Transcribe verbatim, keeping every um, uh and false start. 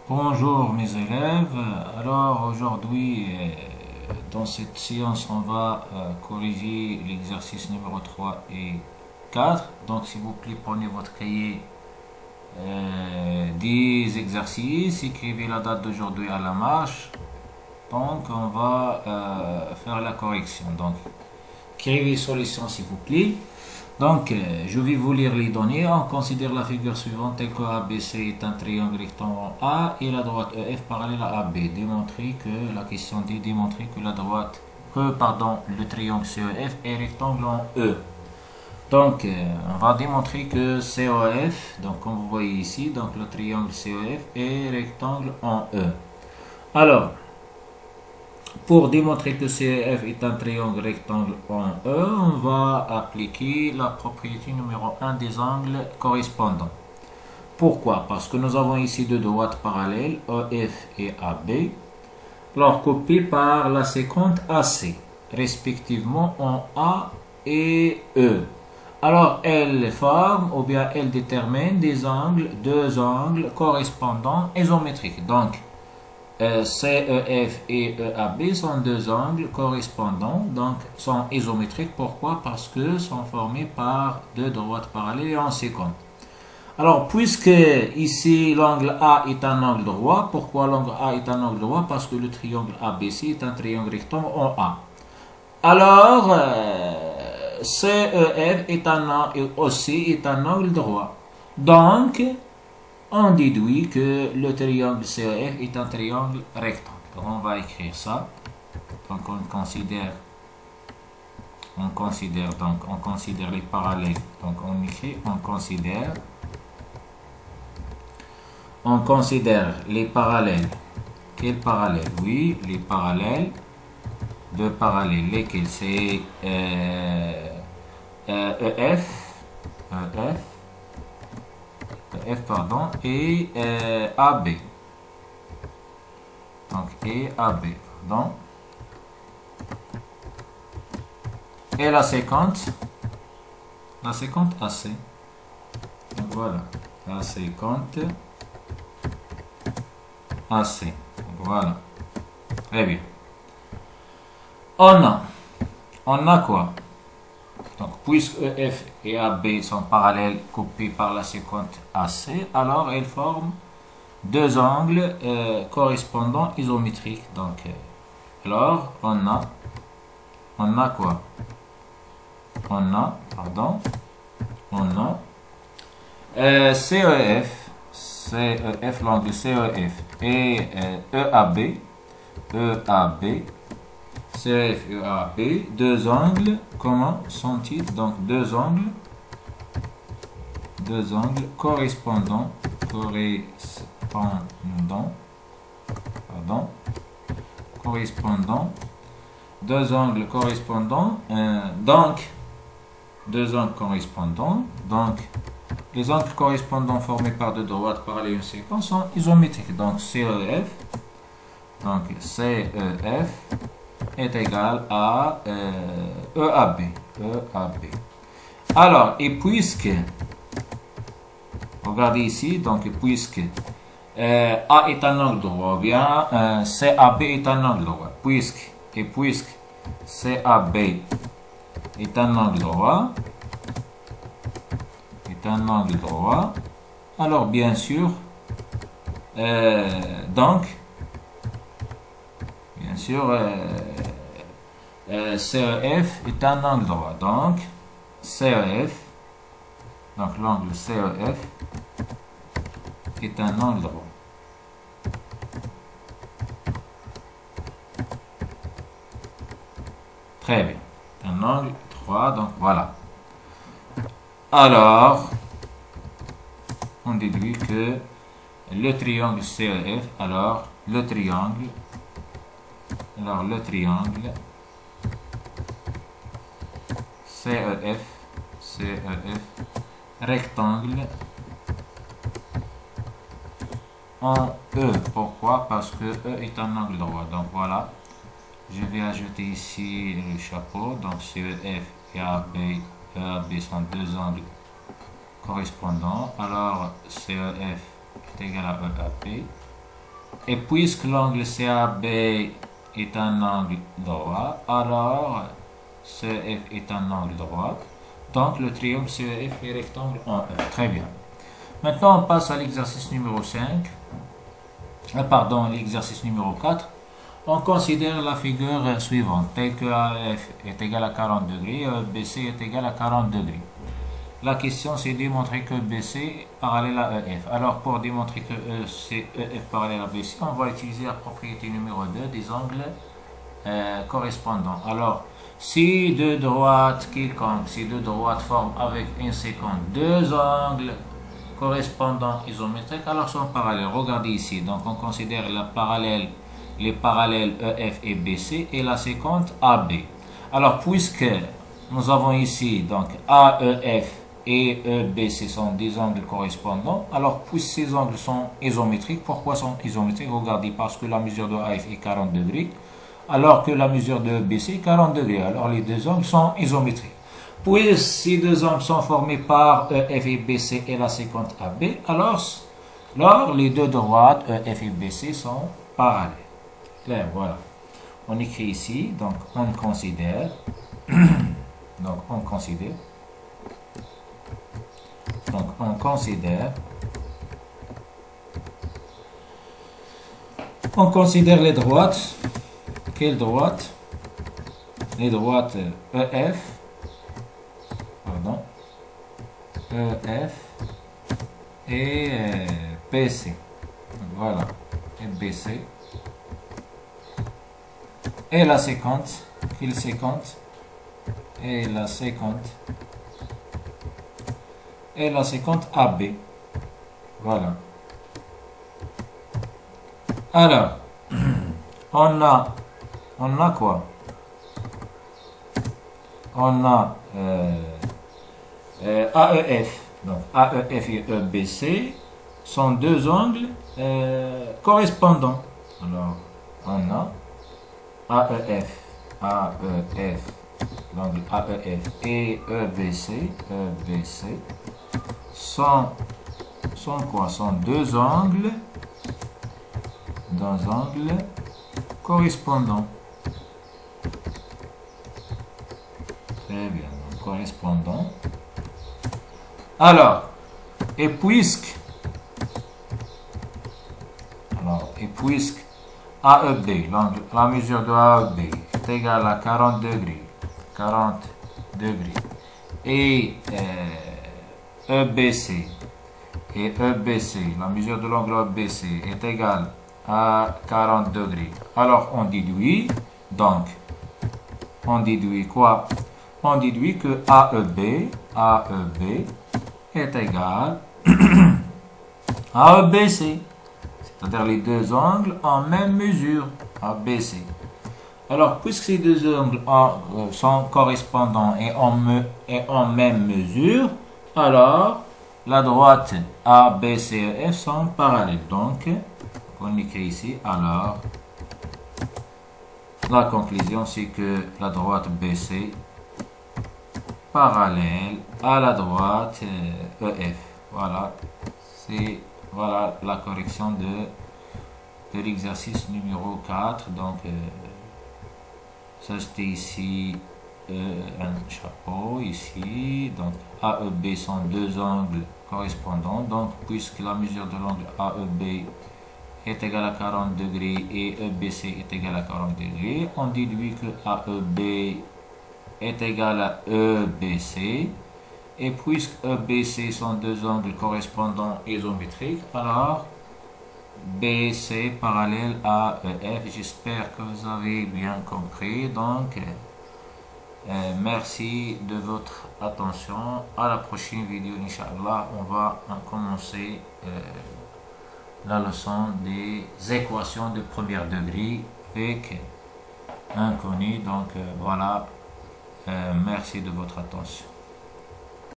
Bonjour mes élèves, alors aujourd'hui euh, dans cette séance on va euh, corriger l'exercice numéro trois et quatre. Donc s'il vous plaît prenez votre cahier euh, des exercices, écrivez la date d'aujourd'hui à la marche. Donc on va euh, faire la correction. Donc écrivez solution s'il vous plaît. Donc, euh, je vais vous lire les données. On considère la figure suivante telle que A B C est un triangle rectangle A et la droite E F parallèle à A B. Démontrer que la question dit démontrer que la droite, que pardon, le triangle C E F est rectangle en E. Donc, euh, on va démontrer que C E F, donc comme vous voyez ici, donc le triangle C E F est rectangle en E. Alors, pour démontrer que C E F est un triangle rectangle en E, on va appliquer la propriété numéro un des angles correspondants. Pourquoi? Parce que nous avons ici deux droites parallèles, E F et A B, alors copiées par la séquente A C, respectivement en A et E. Alors, elles forment ou bien elles déterminent des angles, deux angles correspondants isométriques. Donc, Euh, C E F et E A B sont deux angles correspondants, donc sont isométriques. Pourquoi? Parce que sont formés par deux droites parallèles et en séquence. Alors, puisque ici l'angle A est un angle droit, pourquoi l'angle A est un angle droit? Parce que le triangle A B C est un triangle rectangle en A. Alors, euh, C E F est un, aussi est un angle droit. Donc, on déduit que le triangle C E F est un triangle rectangle. Donc on va écrire ça. Donc on considère, on considère donc on considère les parallèles. Donc on écrit, on considère, on considère les parallèles. Quels parallèles? Oui, les parallèles. Deux parallèles, lesquels c'est euh, euh, E F, E F. F pardon et euh, A B, donc et A B pardon, et la séquence la séquence A C. Donc voilà, la séquence A C. Donc voilà, très bien. On a on a quoi? Donc, puisque E F et A B sont parallèles coupés par la séquence A C, alors elles forment deux angles euh, correspondants isométriques. Donc, euh, alors, on a, on a quoi? On a, pardon, on a euh, C E F, C E F, l'angle C E F et euh, E A B, E A B, C E F et A B, deux angles, comment sont-ils? Donc deux angles, deux angles correspondants, correspondants, pardon, correspondants, deux angles correspondants, euh, donc deux angles correspondants, donc les angles correspondants formés par deux droites parallèles à une séquence sont isométriques. Donc C E F, donc C E F est égal à euh, E A B. E A B. Alors, et puisque, regardez ici, donc puisque euh, A est un angle droit, ou bien euh, C A B est un angle droit, puisque, et puisque C A B est un angle droit, est un angle droit, alors bien sûr, euh, donc, bien sûr, euh, euh, C E F est un angle droit. Donc, C E F, donc l'angle C E F est un angle droit. Très bien. Un angle droit, donc voilà. Alors, on déduit que le triangle C E F, alors le triangle, alors le triangle C E F, C E F, rectangle en E. Pourquoi? Parce que E est un angle droit. Donc voilà, je vais ajouter ici le chapeau. Donc C E F et A B, E A B sont deux angles correspondants. Alors C E F est égal à E A B. et puisque l'angle C A B est un angle droit, alors C E F est un angle droit. Donc le triangle C E F est rectangle en E. Très bien. Maintenant on passe à l'exercice numéro cinq. Ah, pardon, l'exercice numéro quatre. On considère la figure suivante, telle que A E F est égal à quarante degrés et E B C est égal à quarante degrés. La question c'est de démontrer que B C est parallèle à E F. Alors pour démontrer que E C, E F parallèle à B C, on va utiliser la propriété numéro deux des angles euh, correspondants. Alors si deux droites quelconques, si deux droites forment avec un séquent deux angles correspondants isométriques, alors sont parallèles. Regardez ici, donc on considère la parallèle, les parallèles E F et B C et la séquente A B. Alors puisque nous avons ici donc A E F et E B C sont des angles correspondants, alors puisque ces angles sont isométriques, pourquoi sont isométriques? Regardez, parce que la mesure de A F est quarante degrés, alors que la mesure de E B C est quarante degrés. Alors les deux angles sont isométriques. Puis ces deux angles sont formés par E F et B C et la séquente A B, alors, alors les deux droites E F et B C sont parallèles. Clair, voilà. On écrit ici, donc on considère, donc on considère, donc on considère, on considère les droites. Quelles droites? Les droites E F, pardon, E F et euh, B C. Voilà, et B C. Et la séquente, quelle séquente? Et la séquente, et la séquente A B. Voilà. Alors, on a, on a quoi? On a euh, euh, A E F. Donc A E F et E B C sont deux angles euh, correspondants. Alors, on a A E F, A E F, l'angle A E F et E B C, E B C sont, sont quoi? Sont deux angles, deux angles correspondants. Très bien, donc correspondants. Alors, et puisque, alors, et puisque A E B, la mesure de A E B est égale à quarante degrés, quarante degrés, et euh, E B C, et E B C, la mesure de l'angle E B C est égale à quarante degrés. Alors on déduit, donc, on déduit quoi? On déduit que A E B, A E B est égal à E B C. C'est-à-dire les deux angles en même mesure, A B C. Alors, puisque ces deux angles en, euh, sont correspondants et en, me, et en même mesure, alors la droite A B C E F sont parallèles. Donc, on écrit ici, alors, la conclusion c'est que la droite B C parallèle à la droite E F. Voilà, c'est voilà la correction de, de l'exercice numéro quatre. Donc, euh, ça c'était ici euh, un chapeau, ici. Donc, A E B sont deux angles correspondants. Donc, puisque la mesure de l'angle A E B est égale à quarante degrés et E B C est égal à quarante degrés, on déduit que A E B est égal à E B C. Et puisque E B C sont deux angles correspondants isométriques, alors B C parallèle à E F. J'espère que vous avez bien compris. Donc, euh, merci de votre attention. À la prochaine vidéo, Inch'Allah, on va commencer euh, la leçon des équations de premier degré avec inconnu. Donc, euh, voilà. Euh, merci de votre attention.